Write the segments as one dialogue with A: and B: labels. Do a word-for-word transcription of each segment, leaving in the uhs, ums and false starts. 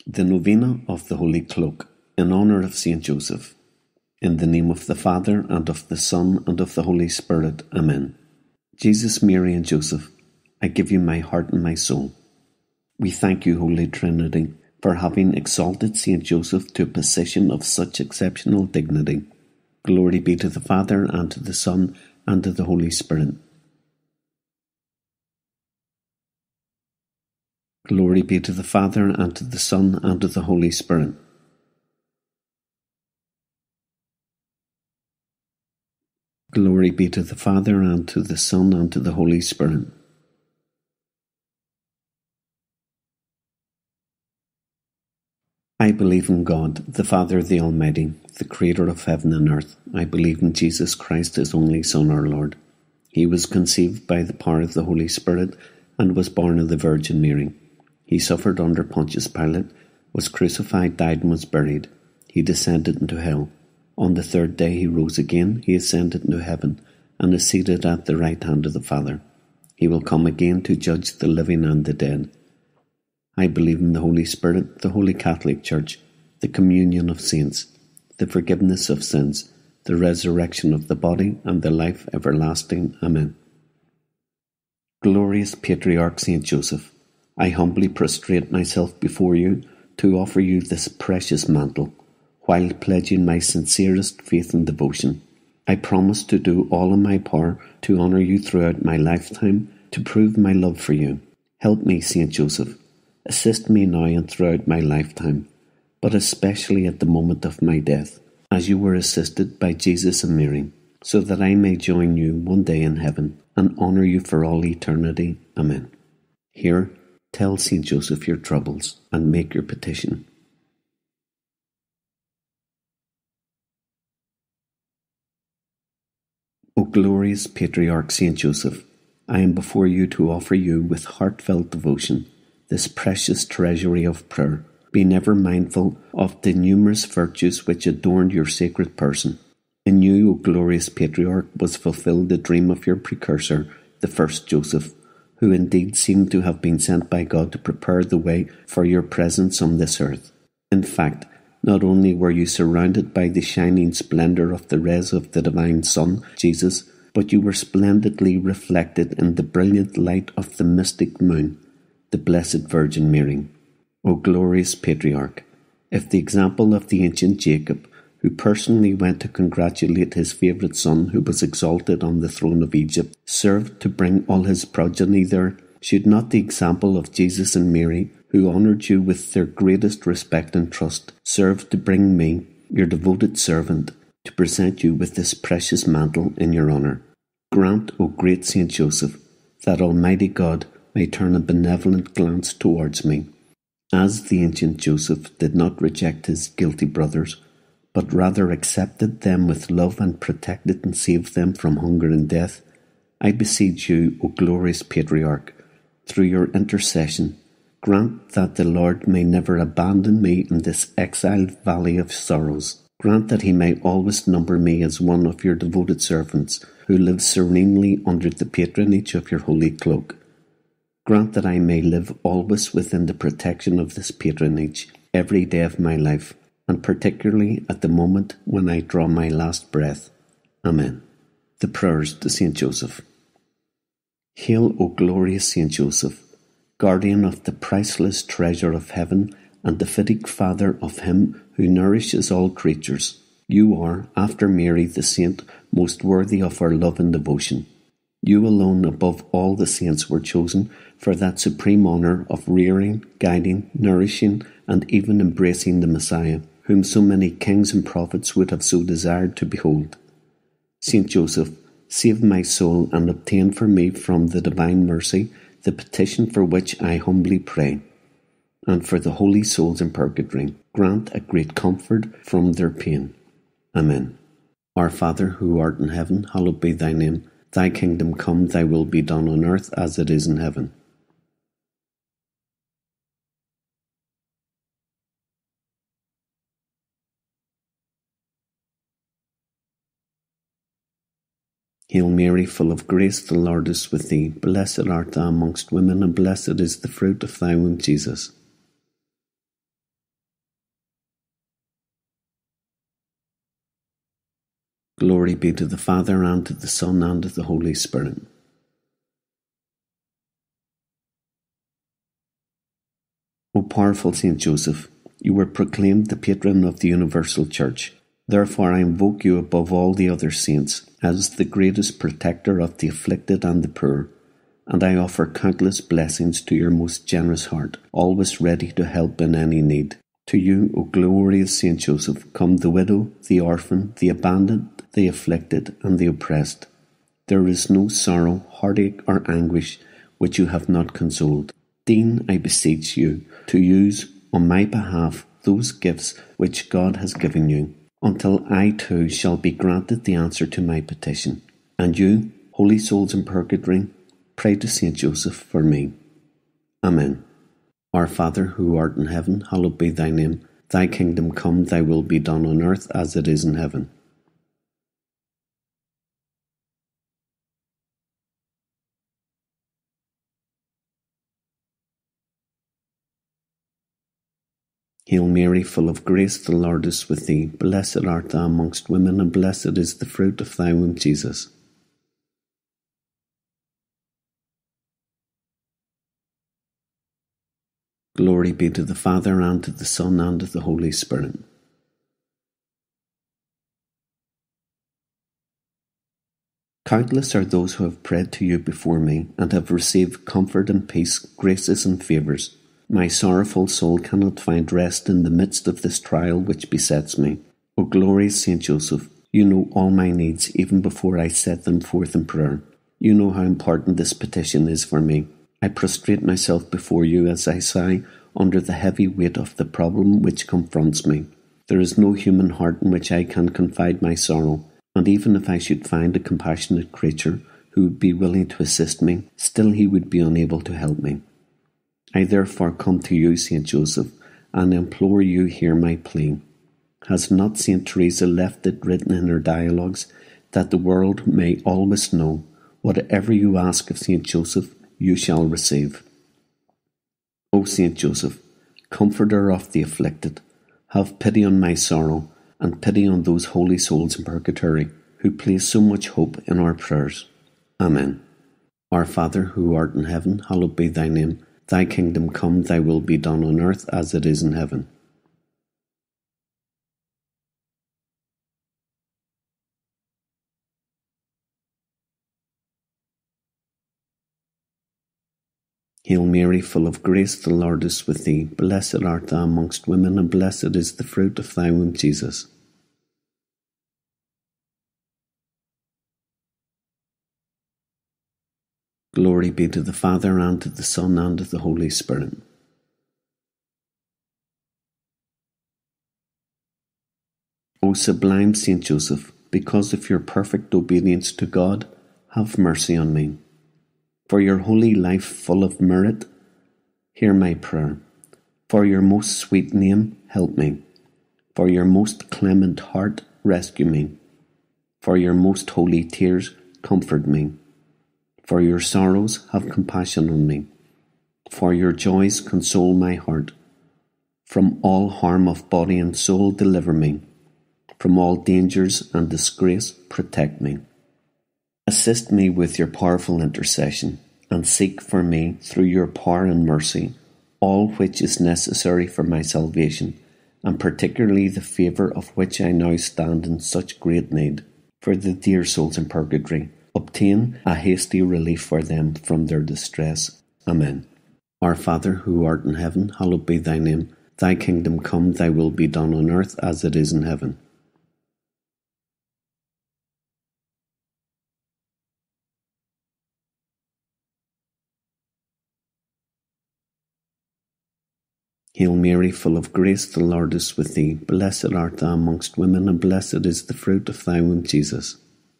A: The Novena of the Holy Cloak, in honour of Saint Joseph. In the name of the Father, and of the Son, and of the Holy Spirit. Amen. Jesus, Mary, and Joseph, I give you my heart and my soul. We thank you, Holy Trinity, for having exalted Saint Joseph to a position of such exceptional dignity. Glory be to the Father, and to the Son, and to the Holy Spirit. Glory be to the Father, and to the Son, and to the Holy Spirit. Glory be to the Father, and to the Son, and to the Holy Spirit. I believe in God, the Father, the Almighty, the Creator of heaven and earth. I believe in Jesus Christ, His only Son, our Lord. He was conceived by the power of the Holy Spirit, and was born of the Virgin Mary. He suffered under Pontius Pilate, was crucified, died, and was buried. He descended into hell. On the third day he rose again. He ascended into heaven, and is seated at the right hand of the Father. He will come again to judge the living and the dead. I believe in the Holy Spirit, the Holy Catholic Church, the communion of saints, the forgiveness of sins, the resurrection of the body, and the life everlasting. Amen. Glorious Patriarch Saint Joseph, I humbly prostrate myself before you to offer you this precious mantle, while pledging my sincerest faith and devotion. I promise to do all in my power to honour you throughout my lifetime, to prove my love for you. Help me, Saint Joseph. Assist me now and throughout my lifetime, but especially at the moment of my death, as you were assisted by Jesus and Mary, so that I may join you one day in heaven and honour you for all eternity. Amen. Here, tell Saint Joseph your troubles and make your petition. O glorious Patriarch Saint Joseph, I am before you to offer you with heartfelt devotion this precious treasury of prayer. Be never mindful of the numerous virtues which adorned your sacred person. In you, O glorious Patriarch, was fulfilled the dream of your precursor, the first Joseph, who indeed seemed to have been sent by God to prepare the way for your presence on this earth. In fact, not only were you surrounded by the shining splendour of the rays of the divine Son, Jesus, but you were splendidly reflected in the brilliant light of the mystic moon, the Blessed Virgin Mary. O glorious Patriarch, if the example of the ancient Jacob, who personally went to congratulate his favourite son who was exalted on the throne of Egypt, served to bring all his progeny there, should not the example of Jesus and Mary, who honoured you with their greatest respect and trust, serve to bring me, your devoted servant, to present you with this precious mantle in your honour? Grant, O great Saint Joseph, that Almighty God may turn a benevolent glance towards me. As the ancient Joseph did not reject his guilty brothers, but rather accepted them with love and protected and saved them from hunger and death, I beseech you, O glorious Patriarch, through your intercession, grant that the Lord may never abandon me in this exiled valley of sorrows. Grant that he may always number me as one of your devoted servants, who live serenely under the patronage of your holy cloak. Grant that I may live always within the protection of this patronage every day of my life, and particularly at the moment when I draw my last breath. Amen. The prayers to Saint Joseph. Hail, O glorious Saint Joseph, guardian of the priceless treasure of heaven and the fitting Father of him who nourishes all creatures. You are, after Mary the saint, most worthy of our love and devotion. You alone above all the saints were chosen for that supreme honour of rearing, guiding, nourishing, and even embracing the Messiah, whom so many kings and prophets would have so desired to behold. Saint Joseph, save my soul and obtain for me from the divine mercy the petition for which I humbly pray, and for the holy souls in purgatory, grant a great comfort from their pain. Amen. Our Father, who art in heaven, hallowed be thy name. Thy kingdom come, thy will be done on earth as it is in heaven. Hail Mary, full of grace, the Lord is with thee. Blessed art thou amongst women, and blessed is the fruit of thy womb, Jesus. Glory be to the Father, and to the Son, and to the Holy Spirit. O powerful Saint Joseph, you were proclaimed the patron of the universal Church. Therefore I invoke you above all the other saints, as the greatest protector of the afflicted and the poor, and I offer countless blessings to your most generous heart, always ready to help in any need. To you, O glorious Saint Joseph, come the widow, the orphan, the abandoned, the afflicted, and the oppressed. There is no sorrow, heartache, or anguish which you have not consoled. Deign, I beseech you, to use on my behalf those gifts which God has given you, until I too shall be granted the answer to my petition. And you, holy souls in purgatory, pray to Saint Joseph for me. Amen. Our Father, who art in heaven, hallowed be thy name. Thy kingdom come, thy will be done on earth as it is in heaven. Hail Mary, full of grace, the Lord is with thee. Blessed art thou amongst women, and blessed is the fruit of thy womb, Jesus. Glory be to the Father, and to the Son, and to the Holy Spirit. Countless are those who have prayed to you before me, and have received comfort and peace, graces and favours. My sorrowful soul cannot find rest in the midst of this trial which besets me. O glorious Saint Joseph, you know all my needs even before I set them forth in prayer. You know how important this petition is for me. I prostrate myself before you as I sigh under the heavy weight of the problem which confronts me. There is no human heart in which I can confide my sorrow, and even if I should find a compassionate creature who would be willing to assist me, still he would be unable to help me. I therefore come to you, Saint Joseph, and implore you hear my plea. Has not Saint Theresa left it written in her dialogues that the world may always know, whatever you ask of Saint Joseph, you shall receive? O Saint Joseph, comforter of the afflicted, have pity on my sorrow, and pity on those holy souls in purgatory who place so much hope in our prayers. Amen. Our Father, who art in heaven, hallowed be thy name. Thy kingdom come, thy will be done on earth as it is in heaven. Hail Mary, full of grace, the Lord is with thee. Blessed art thou amongst women, and blessed is the fruit of thy womb, Jesus. Glory be to the Father, and to the Son, and to the Holy Spirit. O sublime Saint Joseph, because of your perfect obedience to God, have mercy on me. For your holy life full of merit, hear my prayer. For your most sweet name, help me. For your most clement heart, rescue me. For your most holy tears, comfort me. For your sorrows, have compassion on me. For your joys, console my heart. From all harm of body and soul, deliver me. From all dangers and disgrace, protect me. Assist me with your powerful intercession, and seek for me, through your power and mercy, all which is necessary for my salvation, and particularly the favour of which I now stand in such great need. For the dear souls in purgatory, obtain a hasty relief for them from their distress. Amen. Our Father, who art in heaven, hallowed be thy name. Thy kingdom come, thy will be done on earth as it is in heaven. Hail Mary, full of grace, the Lord is with thee. Blessed art thou amongst women, and blessed is the fruit of thy womb, Jesus.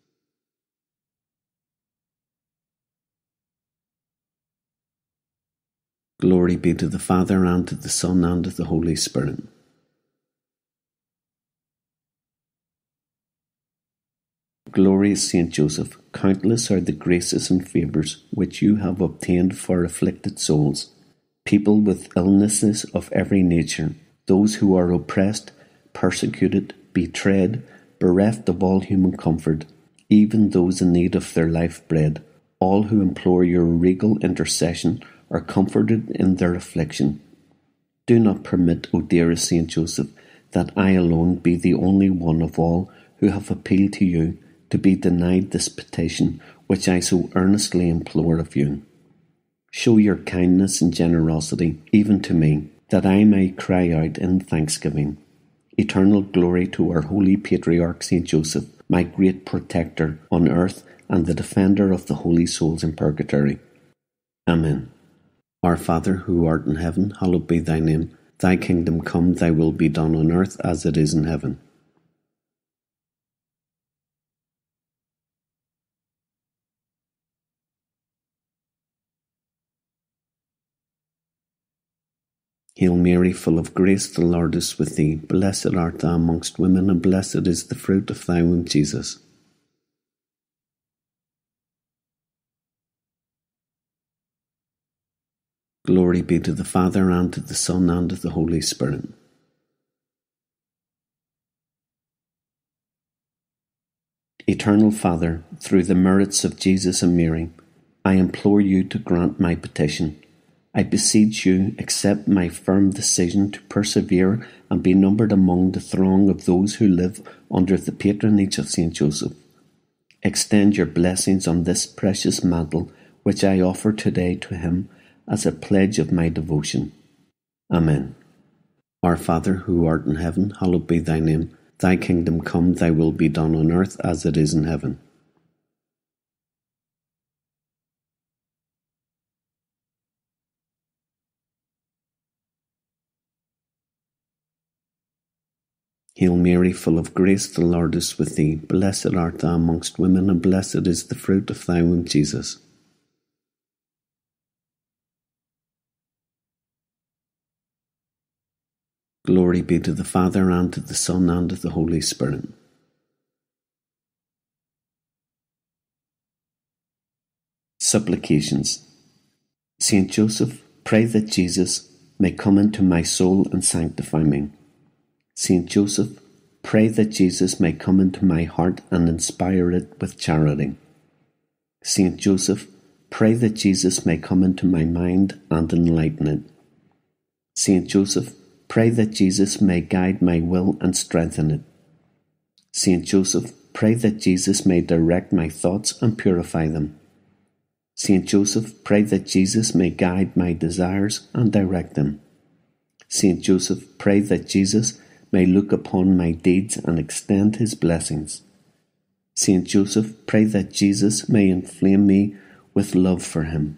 A: Glory be to the Father, and to the Son, and to the Holy Spirit. Glorious Saint Joseph, countless are the graces and favours which you have obtained for afflicted souls, people with illnesses of every nature, those who are oppressed, persecuted, betrayed, bereft of all human comfort, even those in need of their life bread. All who implore your regal intercession are comforted in their affliction. Do not permit, O dearest Saint Joseph, that I alone be the only one of all who have appealed to you to be denied this petition which I so earnestly implore of you. Show your kindness and generosity even to me, that I may cry out in thanksgiving. Eternal glory to our holy Patriarch Saint Joseph, my great protector on earth and the defender of the holy souls in purgatory. Amen. Our Father, who art in heaven, hallowed be thy name. Thy kingdom come, thy will be done on earth as it is in heaven. Hail Mary, full of grace, the Lord is with thee. Blessed art thou amongst women, and blessed is the fruit of thy womb, Jesus. Glory be to the Father, and to the Son, and to the Holy Spirit. Eternal Father, through the merits of Jesus and Mary, I implore you to grant my petition. I beseech you, accept my firm decision to persevere and be numbered among the throng of those who live under the patronage of Saint Joseph. Extend your blessings on this precious mantle which I offer today to him as a pledge of my devotion. Amen. Our Father, who art in heaven, hallowed be thy name. Thy kingdom come, thy will be done on earth as it is in heaven. Hail Mary, full of grace, the Lord is with thee. Blessed art thou amongst women, and blessed is the fruit of thy womb, Jesus. Glory be to the Father, and to the Son, and to the Holy Spirit. Supplications. Saint Joseph, pray that Jesus may come into my soul and sanctify me. Saint Joseph, pray that Jesus may come into my heart and inspire it with charity. Saint Joseph, pray that Jesus may come into my mind and enlighten it. Saint Joseph, pray that Jesus may guide my will and strengthen it. Saint Joseph, pray that Jesus may direct my thoughts and purify them. Saint Joseph, pray that Jesus may guide my desires and direct them. Saint Joseph, pray that Jesus may look upon my deeds and extend his blessings. Saint Joseph, pray that Jesus may inflame me with love for him.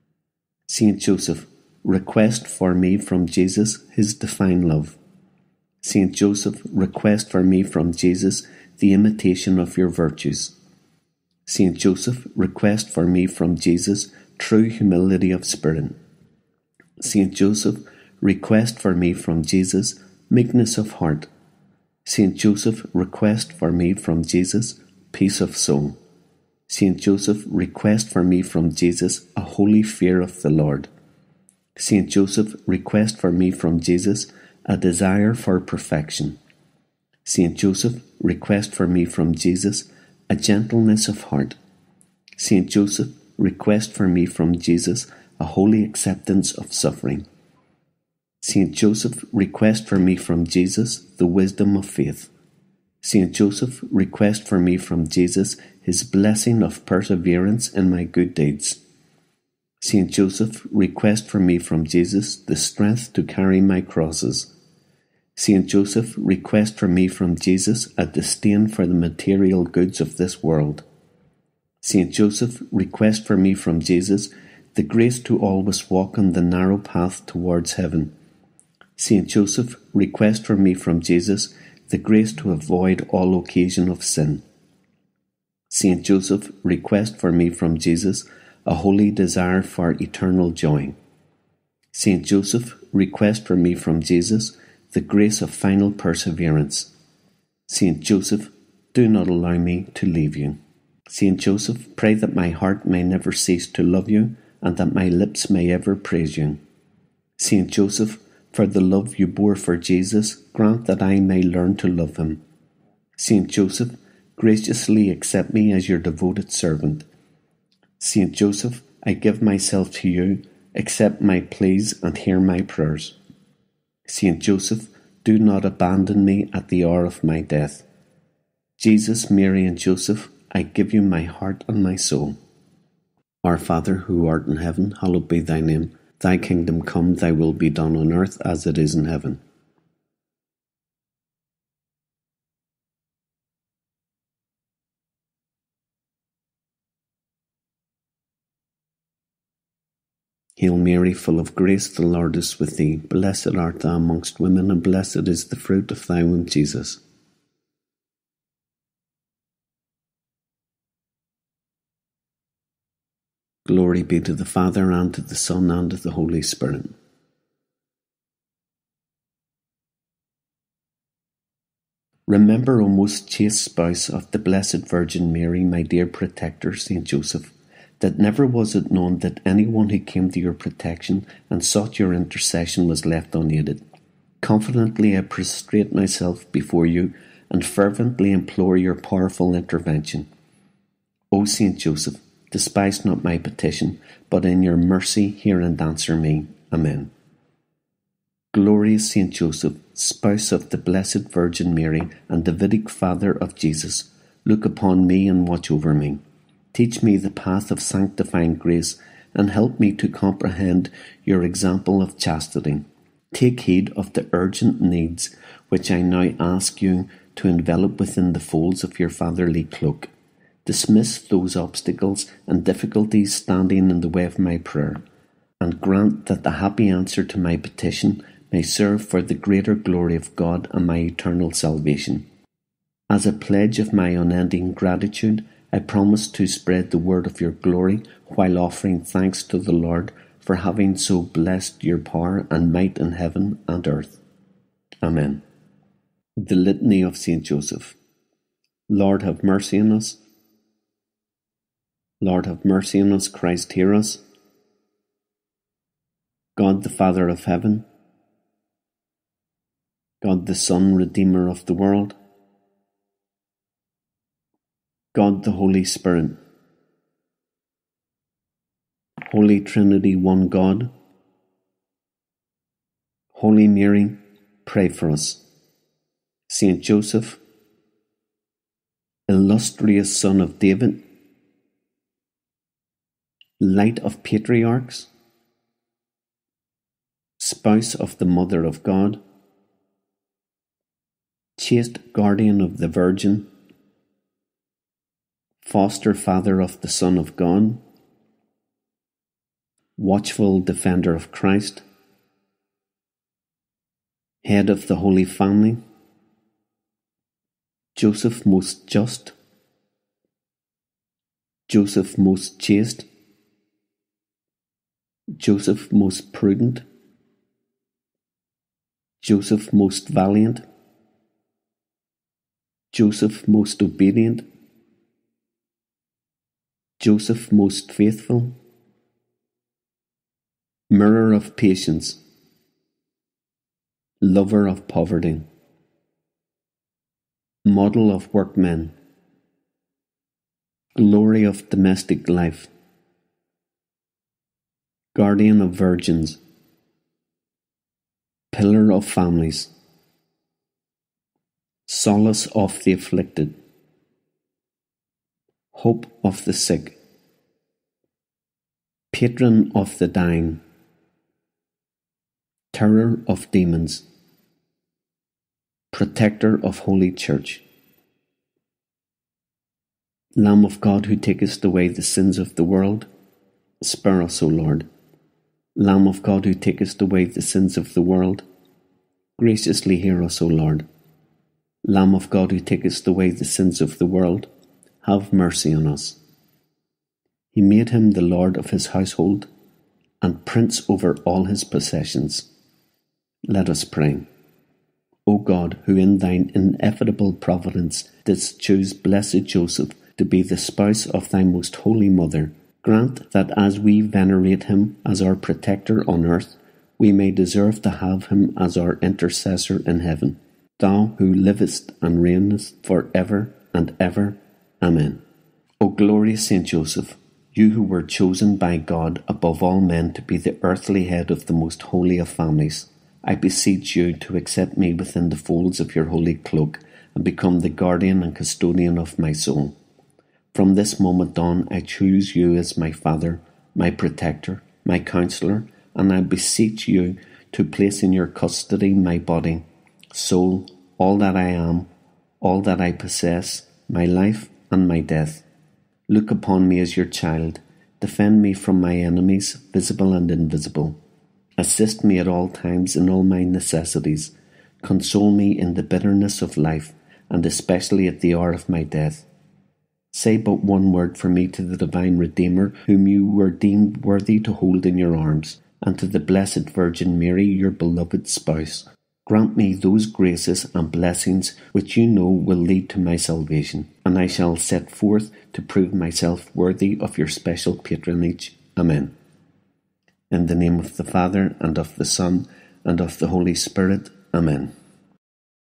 A: Saint Joseph, request for me from Jesus his divine love. Saint Joseph, request for me from Jesus the imitation of your virtues. Saint Joseph, request for me from Jesus true humility of spirit. Saint Joseph, request for me from Jesus meekness of heart. Saint Joseph, request for me from Jesus peace of soul. Saint Joseph, request for me from Jesus a holy fear of the Lord. Saint Joseph, request for me from Jesus a desire for perfection. Saint Joseph, request for me from Jesus a gentleness of heart. Saint Joseph, request for me from Jesus a holy acceptance of suffering. Saint Joseph, request for me from Jesus the wisdom of faith. Saint Joseph, request for me from Jesus his blessing of perseverance in my good deeds. Saint Joseph, request for me from Jesus the strength to carry my crosses. Saint Joseph, request for me from Jesus a disdain for the material goods of this world. Saint Joseph, request for me from Jesus the grace to always walk on the narrow path towards heaven. Saint Joseph, request for me from Jesus the grace to avoid all occasion of sin. Saint Joseph, request for me from Jesus a holy desire for eternal joy. Saint Joseph, request for me from Jesus the grace of final perseverance. Saint Joseph, do not allow me to leave you. Saint Joseph, pray that my heart may never cease to love you, and that my lips may ever praise you. Saint Joseph, for the love you bore for Jesus, grant that I may learn to love him. Saint Joseph, graciously accept me as your devoted servant. Saint Joseph, I give myself to you, accept my pleas and hear my prayers. Saint Joseph, do not abandon me at the hour of my death. Jesus, Mary, and Joseph, I give you my heart and my soul. Our Father, who art in heaven, hallowed be thy name. Thy kingdom come, thy will be done on earth as it is in heaven. Hail Mary, full of grace, the Lord is with thee. Blessed art thou amongst women, and blessed is the fruit of thy womb, Jesus. Glory be to the Father, and to the Son, and to the Holy Spirit. Remember, O most chaste spouse of the Blessed Virgin Mary, my dear protector, Saint Joseph, that never was it known that anyone who came to your protection and sought your intercession was left unaided. Confidently I prostrate myself before you and fervently implore your powerful intervention. O Saint Joseph, despise not my petition, but in your mercy hear and answer me. Amen. Glorious Saint Joseph, spouse of the Blessed Virgin Mary and Davidic Father of Jesus, look upon me and watch over me. Teach me the path of sanctifying grace, and help me to comprehend your example of chastity. Take heed of the urgent needs which I now ask you to envelop within the folds of your fatherly cloak. Dismiss those obstacles and difficulties standing in the way of my prayer, and grant that the happy answer to my petition may serve for the greater glory of God and my eternal salvation. As a pledge of my unending gratitude, I promise to spread the word of your glory while offering thanks to the Lord for having so blessed your power and might in heaven and earth. Amen. The Litany of Saint Joseph. Lord, have mercy on us. Lord, have mercy on us. Christ, hear us. God, the Father of heaven. God, the Son, Redeemer of the world. God, the Holy Spirit. Holy Trinity, one God. Holy Mary, pray for us. Saint Joseph, illustrious son of David, light of patriarchs, spouse of the Mother of God, chaste guardian of the Virgin, foster father of the Son of God, watchful defender of Christ, head of the Holy Family, Joseph most just, Joseph most chaste, Joseph most prudent, Joseph most valiant, Joseph most obedient, Joseph most faithful, mirror of patience, lover of poverty, model of workmen, glory of domestic life, guardian of virgins, pillar of families, solace of the afflicted, hope of the sick, patron of the dying, terror of demons, protector of Holy Church, Lamb of God who takest away the sins of the world, spare us, O Lord. Lamb of God who takest away the sins of the world, graciously hear us, O Lord. Lamb of God who takest away the sins of the world, have mercy on us. He made him the Lord of his household, and prince over all his possessions. Let us pray. O God, who in thine ineffable providence didst choose blessed Joseph to be the spouse of thy most holy mother, grant that as we venerate him as our protector on earth, we may deserve to have him as our intercessor in heaven. thou who livest and reignest for ever and ever. Amen. O glorious Saint Joseph, you who were chosen by God above all men to be the earthly head of the most holy of families, I beseech you to accept me within the folds of your holy cloak and become the guardian and custodian of my soul. From this moment on, I choose you as my Father, my protector, my counsellor, and I beseech you to place in your custody my body, soul, all that I am, all that I possess, my life and my death. Look upon me as your child. Defend me from my enemies, visible and invisible. Assist me at all times in all my necessities. Console me in the bitterness of life, and especially at the hour of my death. Say but one word for me to the divine Redeemer, whom you were deemed worthy to hold in your arms, and to the Blessed Virgin Mary, your beloved spouse. Grant me those graces and blessings which you know will lead to my salvation, and I shall set forth to prove myself worthy of your special patronage. Amen. In the name of the Father, and of the Son, and of the Holy Spirit. Amen.